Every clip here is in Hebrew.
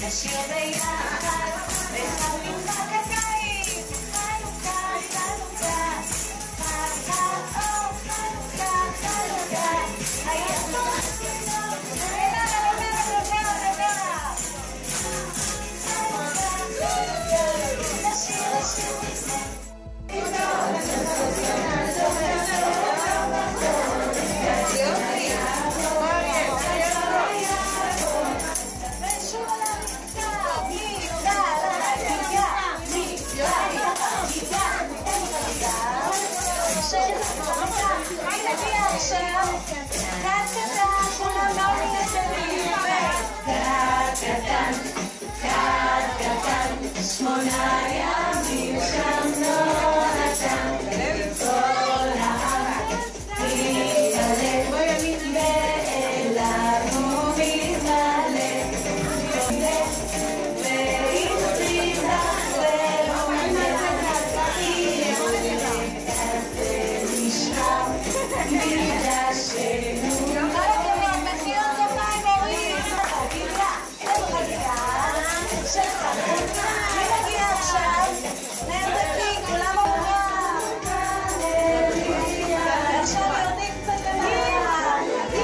נשיר ביחד בחנוכת הקיץ, חנוכה, חנוכה, חנוכה, חנוכה, היה טוב, שמונה ימים שם נועתם כל העם מתמלא באליו ומתמלא ואם תמלך ולומד ונשאר מקדשנו מחיאות כפיים הורים חגיגה חגיגה של חגיגה עכשיו, נרדקים, כולם עוברה ועכשיו יורדים קצת למעלה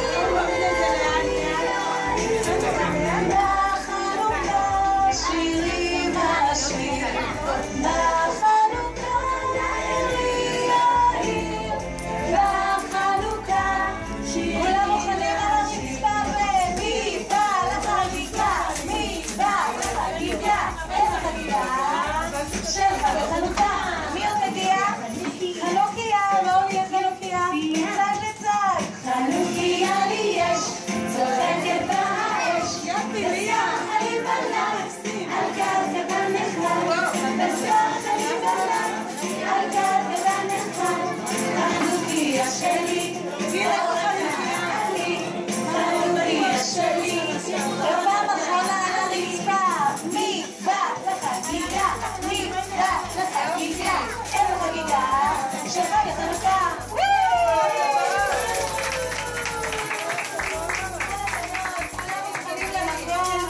בחנוכה שירים השיר בחנוכה נעיר העיר בחנוכה כולם מוכנים על הרצפה ומי בא לחגיגה? מי בא לחגיגה? איזה חגיגה? שלך בחנוכה, מי עוד מגיע? חנוכיה, בואו נהיה חנוכיה, צד לצד. חנוכיה לי יש, צוחקת באש, בסך אני בלט, על גב קטן נחמד, בסך אני בלט, על גב קטן נחמד. חנוכיה שלי, חנוכיה שלי, בפעם אחרונה על הרצפה, מי בא לחגיגה? מי בא לחגיגה? איזה חגיגה? של חג החנוכה! כולם מתחלים למקום.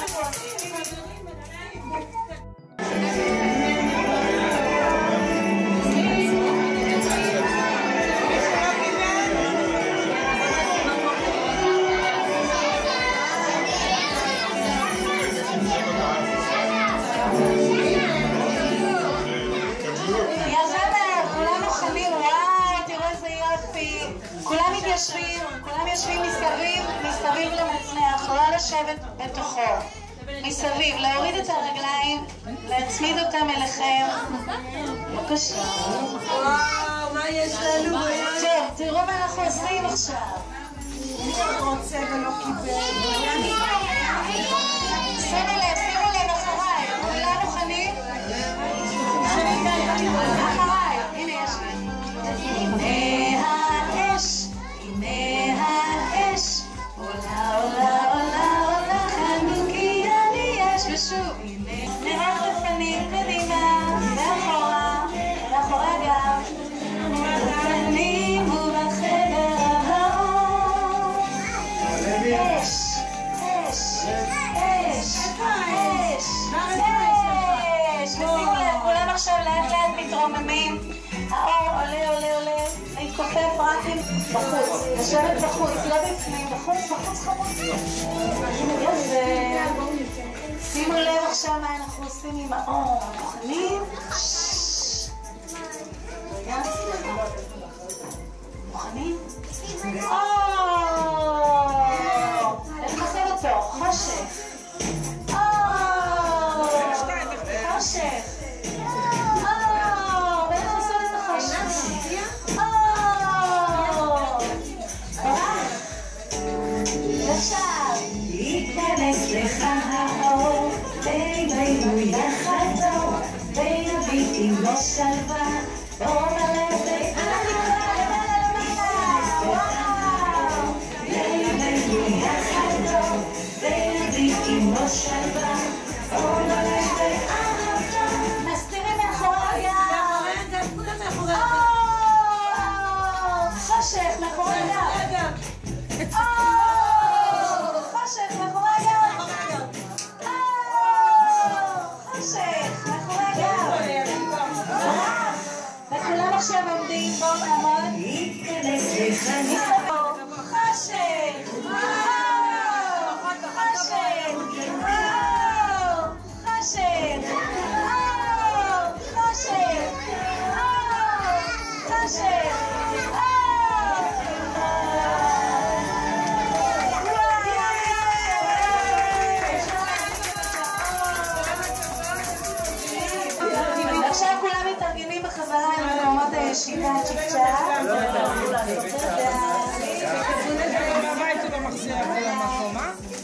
כולם יושבים מסביב למצנח, לא לשבת בתוכו, מסביב, להוריד את הרגליים, להצמיד אותם אליכם. בבקשה. וואו, מה יש לנו? טוב, תראו מה אנחנו עושים עכשיו. מי רוצה ולא קיבל? שימו לב, אחריי. כולם מוכנים? אחריי, הנה יש לי. הנה האש, עולה, עולה, עולה, עולה, חנוכיה לי יש, ושוב, נראה לפנים, קדימה, ואחורה, ואחורה גם, בפנים ובחדר האור. אש, אש, אש, אש, אש, ושימו לב, כולם עכשיו לאט לאט מתרוממים, האור עולה, עולה, עולה, להתכופף רק עם בחוץ, לשבת בחוץ, לא בפנים, בחוץ, בחוץ חמוץ. יפה. שימו לב עכשיו מה אנחנו עושים עם האור. מוכנים? רגע. מוכנים? איך נחזיר אותו? חושך. חושך. עכשיו ייכנס לך האור בינינו יחד טוב ונביט עם לא שלווה בוא נלך בינינו יחד טוב ונביט עם לא שלווה בוא נלך באהבה מסתירים מאחורי הגב חושך מאחורי הגב חושך מאחורי הגב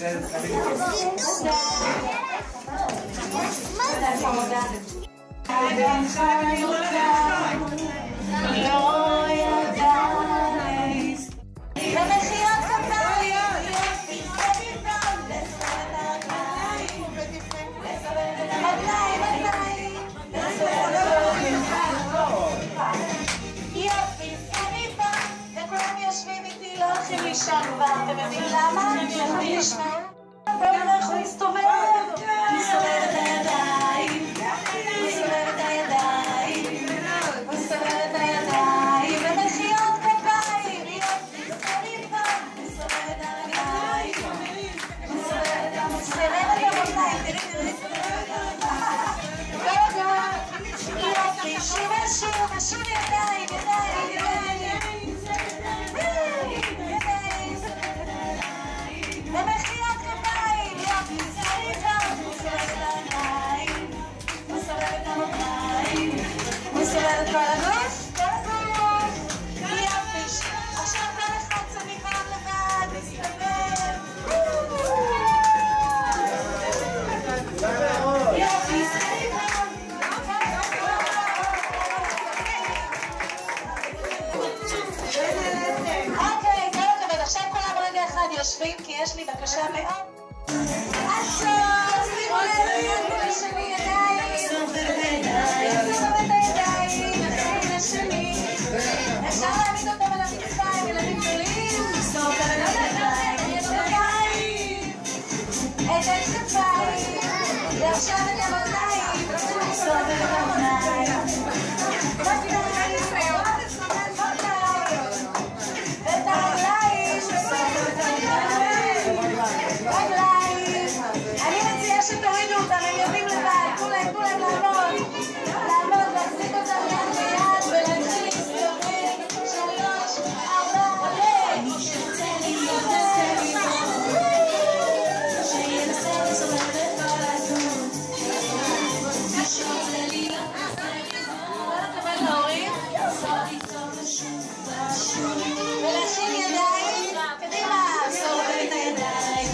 אתם מבינים למה? יכולים לשמוע? בואו אנחנו נסתובב. נסתובב את הידיים. נסתובב את הידיים. נסתובב את הידיים. ומחיאות כפיים. נסתובב את הרגליים. נסתובב את המותניים. תראי. יופי. שיר ידיים. ומחיאות כפיים, יופי, סליחה, מסובב את העיניים, מסובב את המותניים, מסובב את כל הגוף, יופי, עכשיו כל אחד צריך לבד, מסתובב, יופי, סליחה, אוקיי, כל הכבוד, עכשיו כולם רגע אחד יושבים כי יש לי בקשה מאוד עצור, שימו לב, לשני ידיים, סובב את הידיים, אחד לשני, אפשר להעמיד אותם על הכתפיים, ילדים גדולים, סובב את הידיים, את הכתפיים, ועכשיו את המותניים, סובב את המותניים, ואת הרגליים, סובב את הרגליים, אני מציעה שתורידו אותם, הם יודעים לבד, תנו להם לעמוד, להחזיק אותם יד ביד ולהתחיל להסתובב, 3, 4, ולהכין ידיים, קדימה, סובב את הידיים,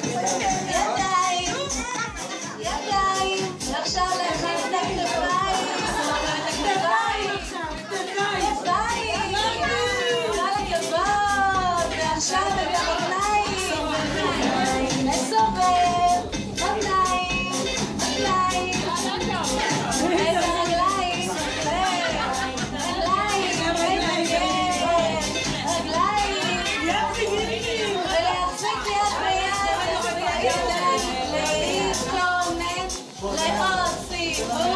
ועכשיו להכין את הכתפיים, סובב את הכתפיים, כל הכבוד, ועכשיו את המותניים, לסובב, מותניים, את הרגליים, ולהחזיק יד ביד, להתכונן לעוד סיבוב.